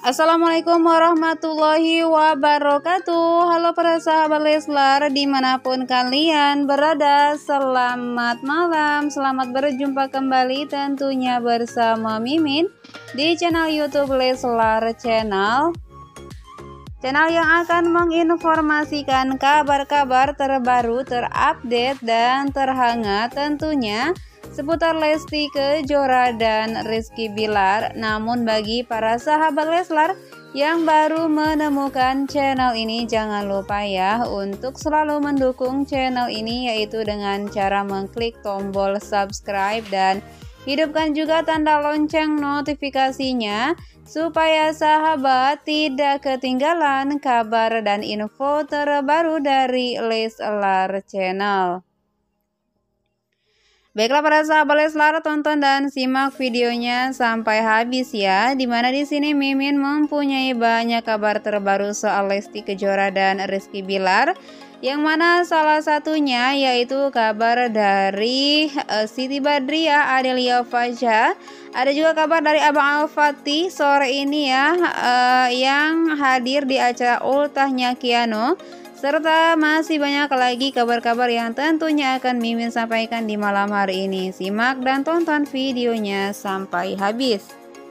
Assalamualaikum warahmatullahi wabarakatuh. Halo para sahabat Leslar dimanapun kalian berada, selamat malam. Selamat berjumpa kembali tentunya bersama Mimin di channel YouTube Leslar Channel yang akan menginformasikan kabar-kabar terbaru, terupdate dan terhangat tentunya seputar Lesti Kejora dan Rizky Bilar. Namun bagi para sahabat Leslar yang baru menemukan channel ini, jangan lupa ya untuk selalu mendukung channel ini, yaitu dengan cara mengklik tombol subscribe dan hidupkan juga tanda lonceng notifikasinya supaya sahabat tidak ketinggalan kabar dan info terbaru dari Leslar Channel. Baiklah para sahabat Leslar, tonton dan simak videonya sampai habis ya. Dimana di sini Mimin mempunyai banyak kabar terbaru soal Lesti Kejora dan Rizky Bilar, yang mana salah satunya yaitu kabar dari Siti Badriah, Adelia Fasya. Ada juga kabar dari Abang Al-Fatih sore ini ya, yang hadir di acara ultahnya Kiano. Serta masih banyak lagi kabar-kabar yang tentunya akan Mimin sampaikan di malam hari ini. Simak dan tonton videonya sampai habis.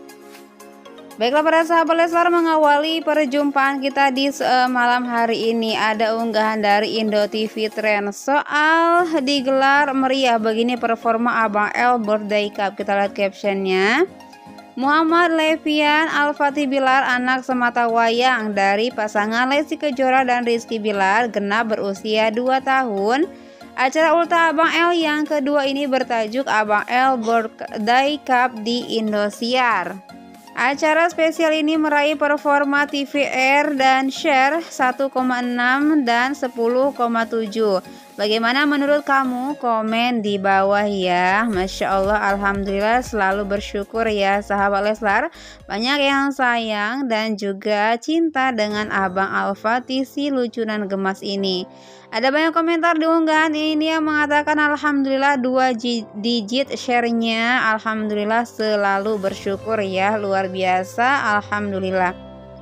Baiklah para sahabat Leslar, mengawali perjumpaan kita di malam hari ini ada unggahan dari Indo TV Trend soal digelar meriah begini performa Abang L Birthday Cup. Kita lihat captionnya. Muhammad Levian Al-Fatih Bilar, anak semata wayang dari pasangan Lesti Kejora dan Rizky Bilar, genap berusia 2 tahun. Acara ultah Abang L yang kedua ini bertajuk Abang L Birthday Cup di Indosiar. Acara spesial ini meraih performa TVR dan share 1,6 dan 10,7. Bagaimana menurut kamu? Komen di bawah ya. Masya Allah, alhamdulillah, selalu bersyukur ya sahabat Leslar. Banyak yang sayang dan juga cinta dengan Abang Al-Fatih si lucunan gemas ini. Ada banyak komentar di unggahan ini yang mengatakan alhamdulillah 2 digit share-nya. Alhamdulillah, selalu bersyukur ya, luar biasa, alhamdulillah.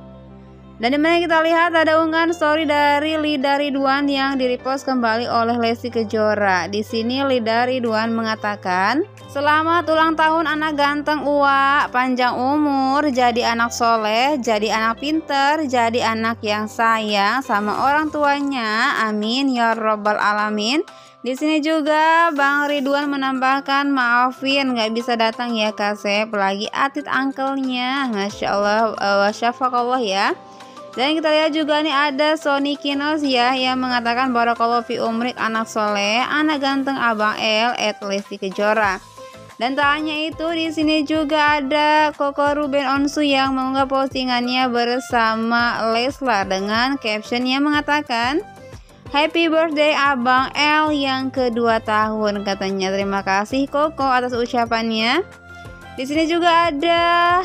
Dan dimana kita lihat ada unggahan story dari Lida Ridwan yang direpost kembali oleh Lesti Kejora. Di sini Lida Ridwan mengatakan, selamat ulang tahun anak ganteng Uwa, panjang umur, jadi anak soleh, jadi anak pinter, jadi anak yang sayang sama orang tuanya. Amin ya robbal alamin. Di sini juga Bang Ridwan menambahkan, maafin nggak bisa datang ya Kasep, lagi atit angkelnya. Masya Allah, wasyafakallah ya. Dan kita lihat juga nih ada Sony Kinos ya yang mengatakan barakallahu fi umrik anak soleh, anak ganteng Abang L @Lesti Kejora. Dan tak hanya itu, di sini juga ada Koko Ruben Onsu yang mengunggah postingannya bersama Leslar dengan caption yang mengatakan, Happy birthday Abang L yang kedua tahun, katanya. Terima kasih Koko atas ucapannya. Di sini juga ada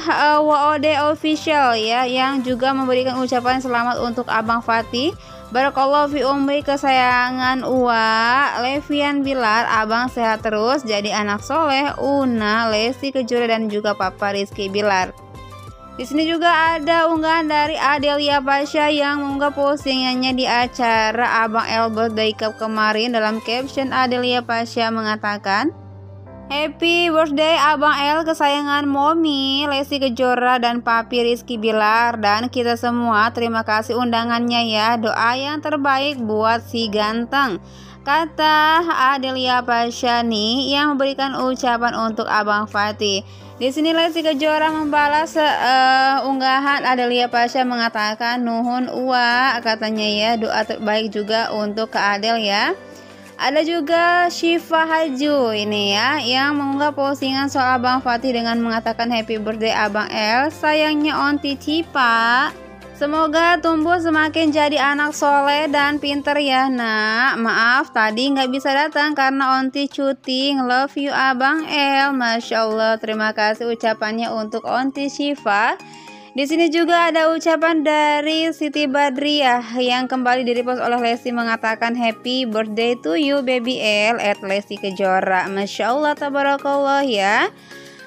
WOD Official ya yang juga memberikan ucapan selamat untuk Abang Fatih. Barakallahu fi umri kesayangan Uwa, Levian Bilar, Abang sehat terus jadi anak soleh, Una, Lesti Kejora dan juga Papa Rizky Bilar. Di sini juga ada unggahan dari Adelia Fasya yang mengunggah postingannya di acara Abang L Birthday Cup kemarin. Dalam caption Adelia Fasya mengatakan, Happy birthday Abang L kesayangan Momi, Lesti Kejora dan Papi Rizky Bilar, dan kita semua terima kasih undangannya ya, doa yang terbaik buat si ganteng, kata Adelia Fasya nih yang memberikan ucapan untuk Abang Fatih. Di sini Lesti Kejora membalas unggahan Adelia Fasya mengatakan nuhun Uwa, katanya ya, doa terbaik juga untuk Kak Adel ya. Ada juga Syifa Haju ini ya yang mengunggah postingan soal Abang Fatih dengan mengatakan happy birthday Abang L, sayangnya Onti Cipa. Semoga tumbuh semakin jadi anak soleh dan pinter ya nak. Maaf tadi nggak bisa datang karena Onti cuti. Love you Abang L. Masya Allah, terima kasih ucapannya untuk Onti Syifa. Di sini juga ada ucapan dari Siti Badriah yang kembali direpost oleh Lesti mengatakan happy birthday to you baby L @Lesti Kejora. Masya Allah tabarakallah ya.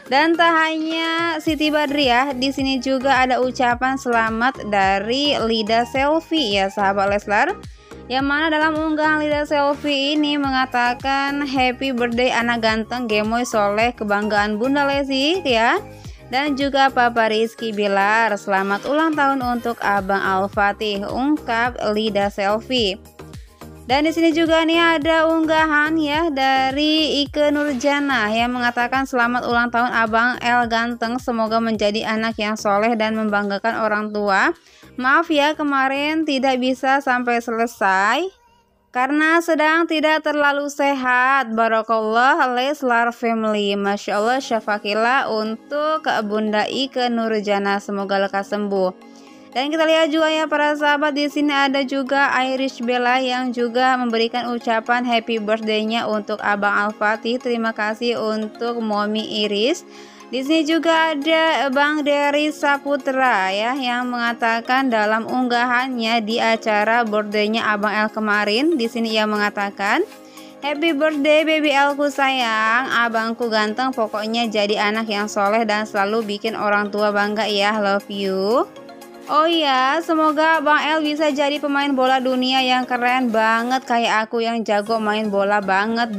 Dan tak hanya Siti Badriah, di sini juga ada ucapan selamat dari Lida Selfie ya sahabat Leslar. Yang mana dalam unggahan Lida Selfie ini mengatakan happy birthday anak ganteng Gemoy Soleh kebanggaan Bunda Lesti ya. Dan juga Papa Rizky Bilar, selamat ulang tahun untuk Abang Al-Fatih, ungkap Lida Selfie. Dan di sini juga nih ada unggahan ya dari Ike Nurjana yang mengatakan selamat ulang tahun Abang El Ganteng, semoga menjadi anak yang soleh dan membanggakan orang tua. Maaf ya kemarin tidak bisa sampai selesai karena sedang tidak terlalu sehat. Barakallah Leslar Family. Masya Allah syafakillah untuk Bunda Ike Nurjana, semoga lekas sembuh. Dan kita lihat juga ya para sahabat, di sini ada juga Irish Bella yang juga memberikan ucapan happy birthday-nya untuk Abang Al-Fatih. Terima kasih untuk Momi Iris. Di sini juga ada Bang Dery Saputra ya yang mengatakan dalam unggahannya di acara birthday-nya Abang El kemarin. Di sini ia mengatakan, happy birthday baby Elku sayang, abangku ganteng, pokoknya jadi anak yang soleh dan selalu bikin orang tua bangga ya, love you. Oh iya, semoga Bang El bisa jadi pemain bola dunia yang keren banget kayak aku yang jago main bola banget.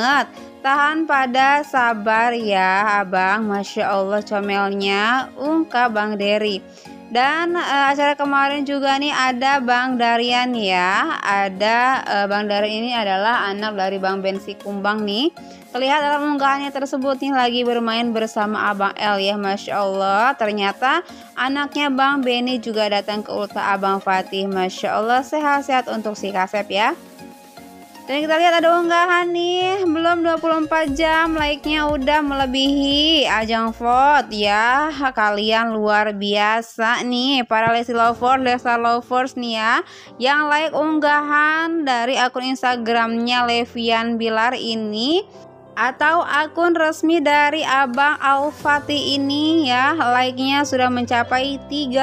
Tahan pada sabar ya Abang, Masya Allah comelnya, ungkap Bang Dery. Dan acara kemarin juga nih ada Bang Darian ya. Ada Bang Darian ini adalah anak dari Bang Bensi Kumbang nih. Terlihat dalam unggahannya tersebut nih lagi bermain bersama Abang El ya. Masya Allah, ternyata anaknya Bang Benny juga datang ke ultah Abang Fatih. Masya Allah, sehat-sehat untuk si Kasep ya. Dan kita lihat ada unggahan nih, belum 24 jam like-nya udah melebihi ajang vote ya. Kalian luar biasa nih para Lesti Lovers, Leslar Lovers nih ya, yang like unggahan dari akun Instagramnya Levian Bilar ini atau akun resmi dari Abang Al-Fatih ini ya, like-nya sudah mencapai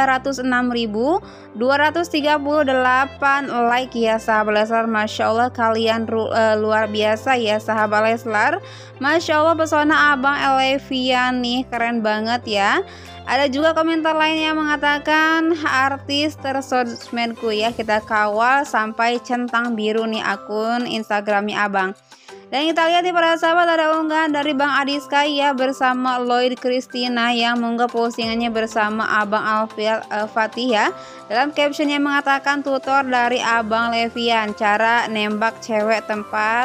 306.238 like ya sahabat Leslar. Masya Allah kalian luar biasa ya sahabat Leslar. Masya Allah pesona Abang Levian nih keren banget ya. Ada juga komentar lain yang mengatakan artis tersosmedku ya, kita kawal sampai centang biru nih akun Instagramnya Abang. Dan kita lihat nih para sahabat, ada unggahan dari Bang Adiska ya bersama Lloyd Christina yang mengunggah postingannya bersama Abang Al-Fatih ya. Dalam captionnya mengatakan tutor dari Abang Levian, cara nembak cewek tempat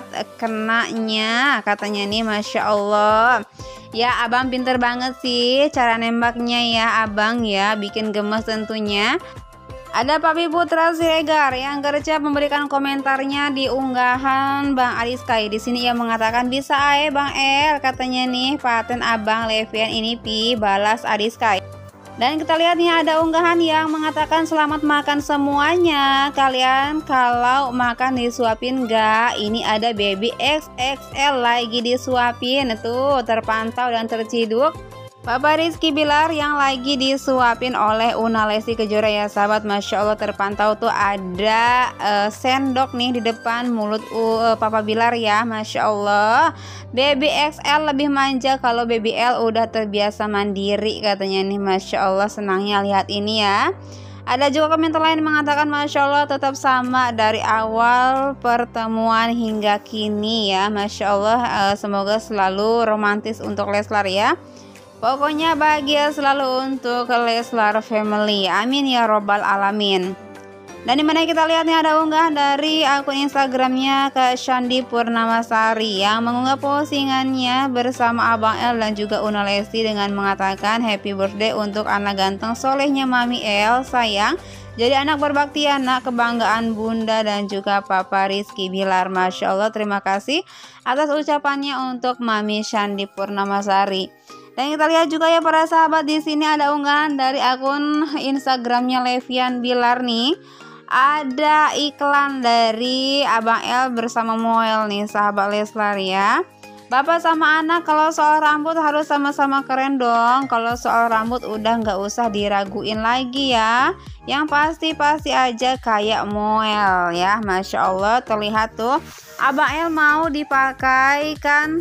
kenanya katanya nih. Masya Allah ya, Abang pinter banget sih cara nembaknya ya Abang ya, bikin gemes tentunya. Ada Papi Putra Siregar yang gercep memberikan komentarnya di unggahan Bang Adiska. Di sini ia mengatakan bisa ae Bang El katanya nih, paten Abang Levian ini pi, balas Adiska. Dan kita lihat nih ada unggahan yang mengatakan selamat makan semuanya. Kalian kalau makan disuapin gak? Ini ada baby XXL lagi disuapin tuh, terpantau dan terciduk Papa Rizky Bilar yang lagi disuapin oleh Una Lesti Kejora ya sahabat. Masya Allah terpantau tuh ada sendok nih di depan mulut Papa Bilar ya. Masya Allah, Baby XL lebih manja, kalau Baby L udah terbiasa mandiri katanya nih. Masya Allah senangnya lihat ini ya. Ada juga komentar lain mengatakan Masya Allah tetap sama dari awal pertemuan hingga kini ya. Masya Allah semoga selalu romantis untuk Leslar ya. Pokoknya bahagia selalu untuk Leslar Family, amin ya robbal alamin. Dan dimana kita lihat nih ada unggahan dari akun Instagramnya Kak Shandi Purnamasari yang mengunggah postingannya bersama Abang El dan juga Una Lesti dengan mengatakan happy birthday untuk anak ganteng solehnya Mami El sayang, jadi anak berbakti, anak kebanggaan Bunda dan juga Papa Rizky Bilar. Masya Allah terima kasih atas ucapannya untuk Mami Shandi Purnamasari. Dan kita lihat juga ya para sahabat, di sini ada unggahan dari akun Instagramnya Levian Bilar nih. Ada iklan dari Abang El bersama Moel nih sahabat Leslar ya. Bapak sama anak kalau soal rambut harus sama-sama keren dong. Kalau soal rambut udah nggak usah diraguin lagi ya. Yang pasti aja kayak Moel ya. Masya Allah, terlihat tuh Abang El mau dipakai kan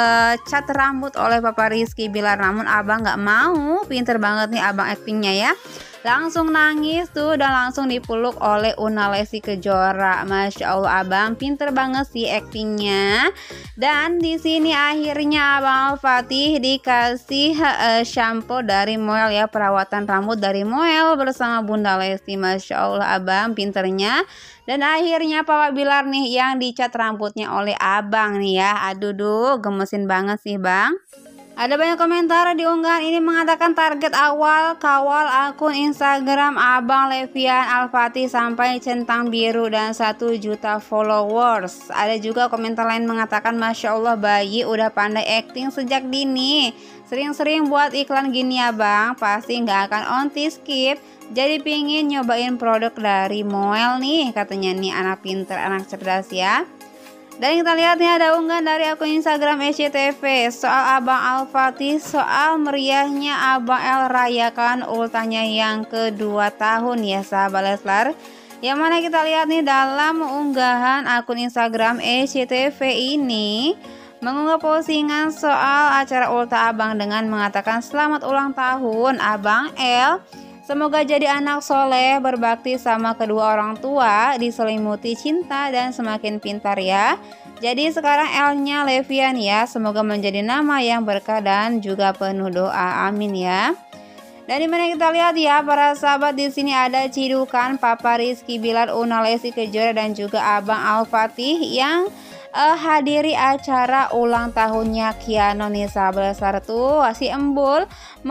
cat rambut oleh Papa Rizky Bilar, namun abang nggak mau. Pinter banget nih abang aktingnya ya. Langsung nangis tuh dan langsung dipeluk oleh Una Lesti Kejora. Masya Allah, abang pinter banget sih aktingnya. Dan di sini akhirnya Abang Al-Fatih dikasih shampoo dari Moel ya, perawatan rambut dari Moel bersama Bunda Lesti. Masya Allah, abang pinternya. Dan akhirnya Papa Bilar nih yang dicat rambutnya oleh abang nih ya. Aduh, gemesin banget sih bang. Ada banyak komentar di unggahan ini mengatakan target awal kawal akun Instagram Abang Levian Al-Fatih sampai centang biru dan 1 juta followers. Ada juga komentar lain mengatakan Masya Allah, bayi udah pandai acting sejak dini. Sering-sering buat iklan gini ya bang, pasti nggak akan on skip. Jadi pingin nyobain produk dari Moel nih, katanya nih anak pinter, anak cerdas ya. Dan kita lihat nih ada unggahan dari akun Instagram SCTV soal Abang Al-Fatih, soal meriahnya Abang El rayakan ultahnya yang kedua tahun ya sahabat Leslar. Yang mana kita lihat nih dalam unggahan akun Instagram SCTV ini mengunggah postingan soal acara ultah abang dengan mengatakan selamat ulang tahun Abang El. Semoga jadi anak soleh, berbakti sama kedua orang tua, diselimuti cinta dan semakin pintar ya. Jadi sekarang L-nya Levian ya, semoga menjadi nama yang berkah dan juga penuh doa. Amin ya. Dan dimana kita lihat ya para sahabat, di sini ada cidukan Papa Rizky Bilar, Una Lesti Kejora dan juga Abang Al-Fatih yang hadiri acara ulang tahunnya Kiano nih sahabat Leslar. Tuh si Embul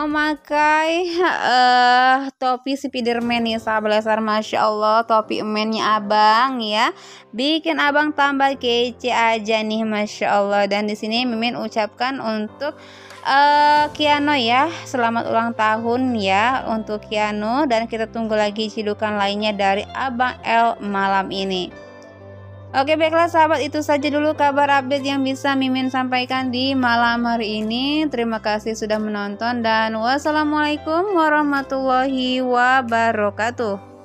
memakai topi Spiderman nih sahabat Leslar. Masya Allah, topi emennya abang ya, bikin abang tambah kece aja nih Masya Allah. Dan di sini Mimin ucapkan untuk Kiano ya, selamat ulang tahun ya untuk Kiano, dan kita tunggu lagi cidukan lainnya dari Abang El malam ini. Oke baiklah sahabat, itu saja dulu kabar update yang bisa Mimin sampaikan di malam hari ini. Terima kasih sudah menonton dan wassalamualaikum warahmatullahi wabarakatuh.